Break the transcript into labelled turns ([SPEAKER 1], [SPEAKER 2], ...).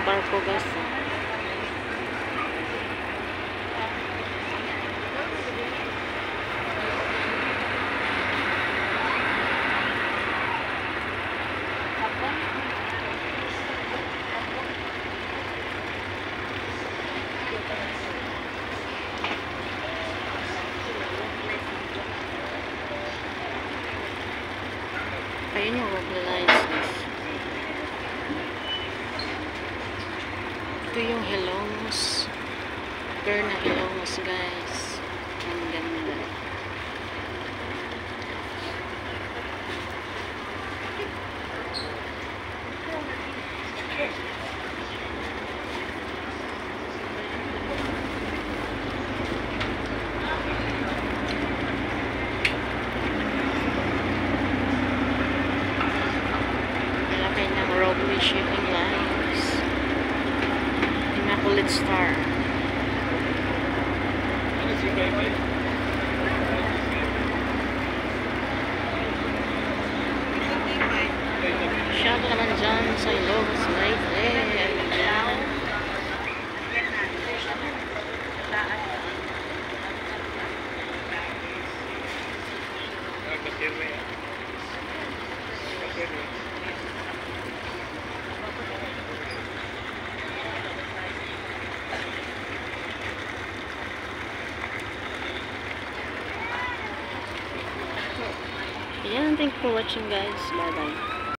[SPEAKER 1] ng barko guys. Ayun yung organized guys. Ito yung Hilongos. Girl na Hilongos guys. Ang ganda. Malaki ng Roadway Shipping Lines. Immaculate Star. Masyado naman dyan sa Ilocos Leyte. Ayan. Ayan, thank you for watching guys. Bye bye.